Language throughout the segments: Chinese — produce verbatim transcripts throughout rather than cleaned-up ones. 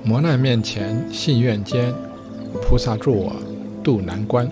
磨难面前信愿坚，菩萨助我渡难关。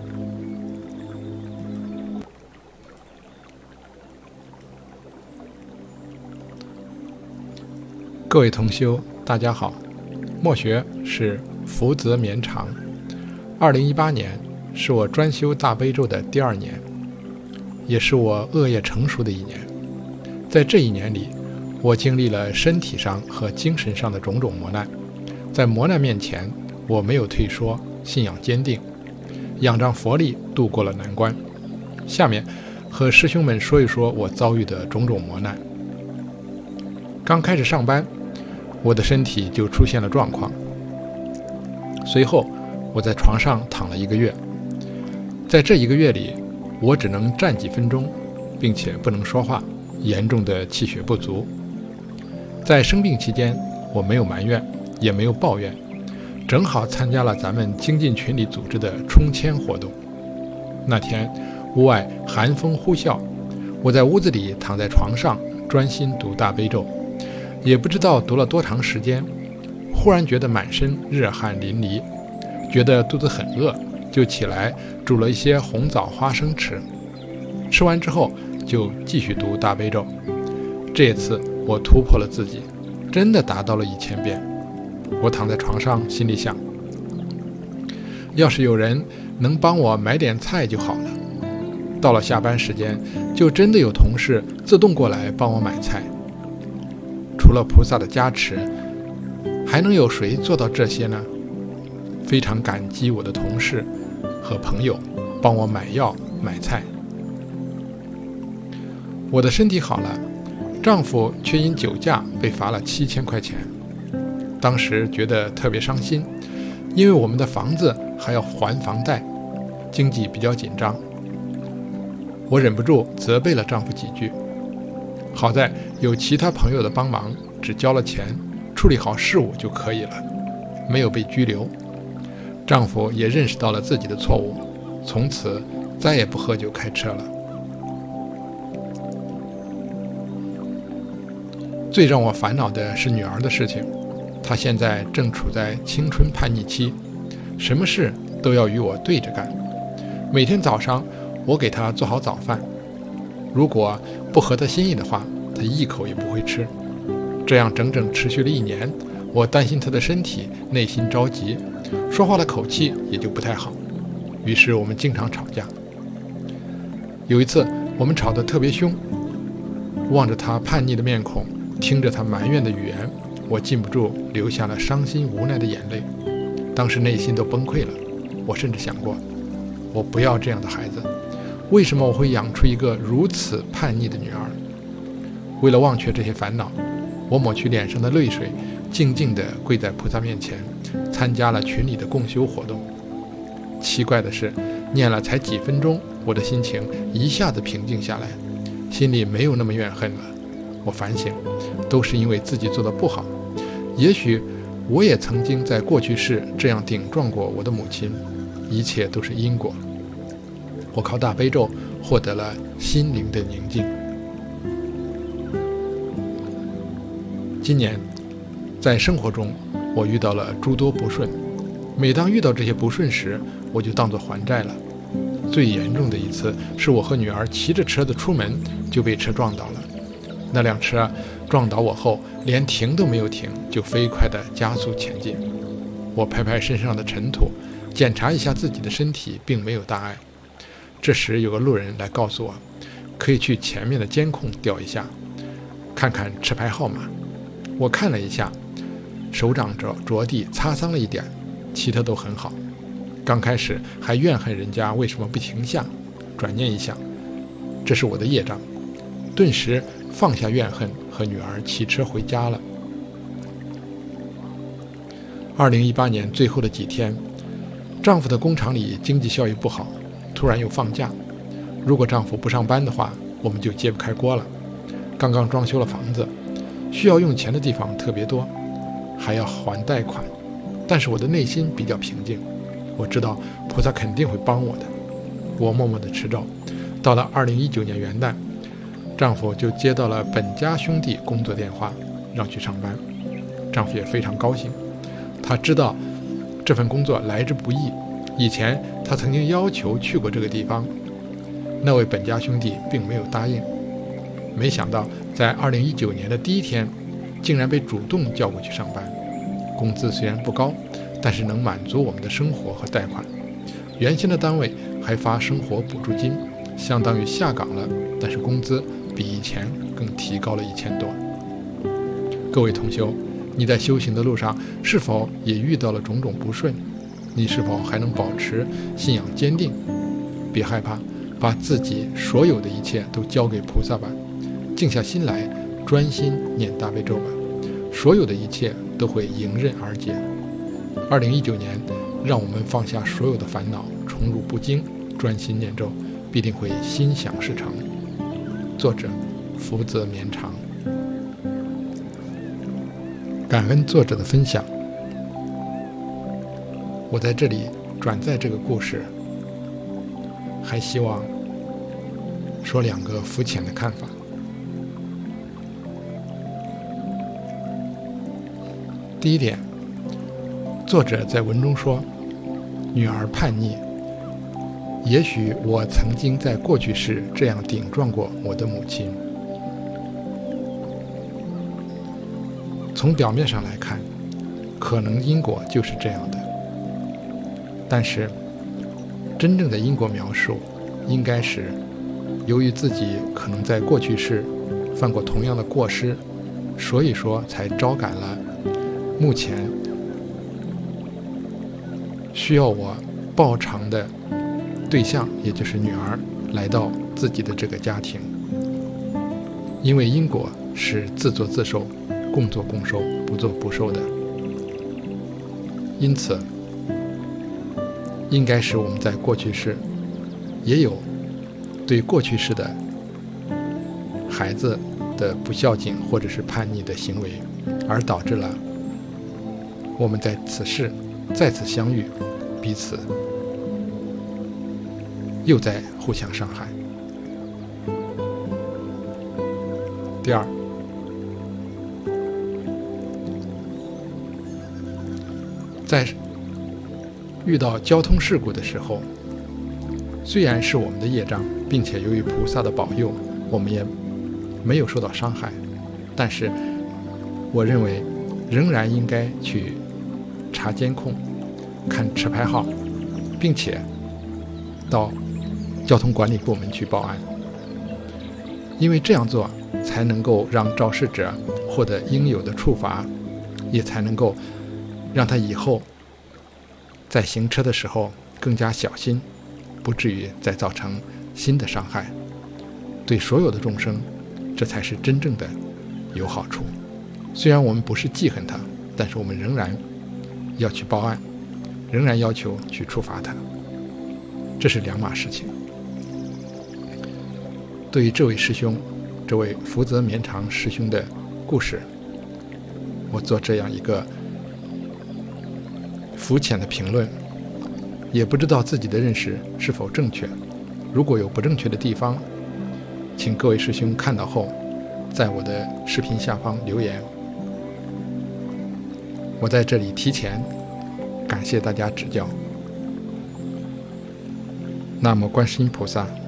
各位同修，大家好。默学是福泽绵长。二零一八年是我专修大悲咒的第二年，也是我恶业成熟的一年。在这一年里，我经历了身体上和精神上的种种磨难。在磨难面前，我没有退缩，信仰坚定，仰仗佛力度过了难关。下面和师兄们说一说我遭遇的种种磨难。刚开始上班，我的身体就出现了状况。随后我在床上躺了一个月。在这一个月里，我只能站几分钟，并且不能说话，严重的气血不足。在生病期间，我没有埋怨，也没有抱怨，正好参加了咱们精进群里组织的冲签活动。那天屋外寒风呼啸，我在屋子里躺在床上专心读大悲咒，也不知道读了多长时间，忽然觉得满身热汗淋漓，觉得肚子很饿，就起来煮了一些红枣花生吃。吃完之后就继续读大悲咒。这一次我突破了自己，真的达到了一千遍。我躺在床上心里想，要是有人能帮我买点菜就好了。到了下班时间，就真的有同事自动过来帮我买菜。除了菩萨的加持，还能有谁做到这些呢？非常感激我的同事和朋友帮我买药买菜。我的身体好了，丈夫却因酒驾被罚了七千块钱。当时觉得特别伤心，因为我们的房子还要还房贷，经济比较紧张。我忍不住责备了丈夫几句。好在有其他朋友的帮忙，只交了钱，处理好事务就可以了，没有被拘留。丈夫也认识到了自己的错误，从此再也不喝酒开车了。最让我烦恼的是女儿的事情，她现在正处在青春叛逆期，什么事都要与我对着干。每天早上我给她做好早饭，如果不合她心意的话，她一口也不会吃。这样整整持续了一年，我担心她的身体，内心着急，说话的口气也就不太好，于是我们经常吵架。有一次我们吵得特别凶，望着她叛逆的面孔，听着她埋怨的语言，我禁不住流下了伤心无奈的眼泪。当时内心都崩溃了，我甚至想过，我不要这样的孩子，为什么我会养出一个如此叛逆的女儿？为了忘却这些烦恼，我抹去脸上的泪水，静静地跪在菩萨面前，参加了群里的共修活动。奇怪的是，念了才几分钟，我的心情一下子平静下来，心里没有那么怨恨了。我反省，都是因为自己做的不好，也许我也曾经在过去世这样顶撞过我的母亲，一切都是因果。我靠大悲咒获得了心灵的宁静。今年在生活中，我遇到了诸多不顺，每当遇到这些不顺时，我就当作还债了。最严重的一次是我和女儿骑着车子出门就被车撞倒了。那辆车撞倒我后，连停都没有停，就飞快地加速前进。我拍拍身上的尘土，检查一下自己的身体，并没有大碍。这时有个路人来告诉我，可以去前面的监控调一下，看看车牌号码。我看了一下，手掌着着地擦伤了一点，其他都很好。刚开始还怨恨人家为什么不停下，转念一想，这是我的业障，顿时放下怨恨，和女儿骑车回家了。二零一八年最后的几天，丈夫的工厂里经济效益不好，突然又放假。如果丈夫不上班的话，我们就揭不开锅了。刚刚装修了房子，需要用钱的地方特别多，还要还贷款，但是我的内心比较平静，我知道菩萨肯定会帮我的。我默默地持咒。到了二零一九年元旦，丈夫就接到了本家兄弟工作电话，让去上班。丈夫也非常高兴， 他知道这份工作来之不易，以前他曾经要求去过这个地方，那位本家兄弟并没有答应。没想到在二零一九年的第一天，竟然被主动叫过去上班。工资虽然不高，但是能满足我们的生活和贷款。原先的单位还发生活补助金，相当于下岗了，但是工资比以前更提高了一千多。各位同修，你在修行的路上是否也遇到了种种不顺？你是否还能保持信仰坚定？别害怕，把自己所有的一切都交给菩萨吧，静下心来，专心念大悲咒吧，所有的一切都会迎刃而解。二零一九年，让我们放下所有的烦恼，重入不惊，专心念咒，必定会心想事成。作者：福泽绵长。感恩作者的分享。我在这里转载这个故事，还希望说两个肤浅的看法。第一点，作者在文中说，女儿叛逆，也许我曾经在过去世这样顶撞过我的母亲。从表面上来看，可能因果就是这样的，但是真正的因果描述应该是由于自己可能在过去世犯过同样的过失，所以说才招感了目前需要我报偿的对象，也就是女儿，来到自己的这个家庭。因为因果是自作自受，共作共受，不作不受的，因此应该是我们在过去世也有对过去世的孩子的不孝敬或者是叛逆的行为，而导致了我们在此世再次相遇，彼此又在互相伤害。第二，在遇到交通事故的时候，虽然是我们的业障，并且由于菩萨的保佑，我们也没有受到伤害，但是我认为仍然应该去查监控，看车牌号，并且到交通管理部门去报案，因为这样做才能够让肇事者获得应有的处罚，也才能够让他以后在行车的时候更加小心，不至于再造成新的伤害。对所有的众生，这才是真正的有好处。虽然我们不是记恨他，但是我们仍然要去报案，仍然要求去处罚他，这是两码事情。对于这位师兄，这位福泽绵长师兄的故事，我做这样一个肤浅的评论，也不知道自己的认识是否正确。如果有不正确的地方，请各位师兄看到后在我的视频下方留言。我在这里提前感谢大家指教。南无观世音菩萨。